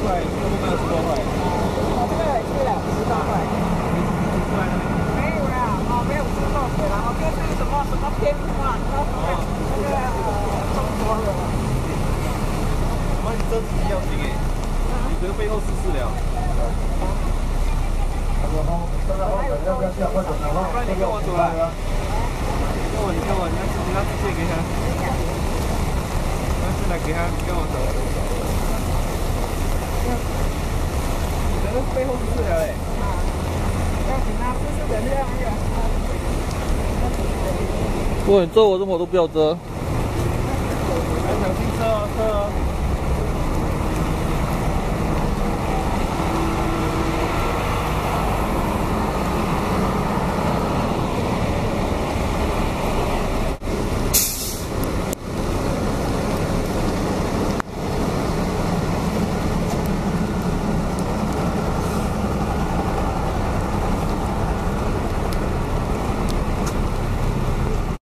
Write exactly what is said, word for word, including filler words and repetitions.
块，这个没有十多块。 哦，这个也是十多块。没有啦，哦，没有吃过水啦，哦，这是什么什么偏方，然后那个那个中国的。 妈，你这自己要听哎，你这个背后试试了。不然你跟我走了。你跟我，你跟我，你要你要直接给他。那现在给他，你跟我走。你这个背后试了嘞。 要紧啊，试试人家那个。 如果你遮我这么我都不要遮。 小心车哦，车哦。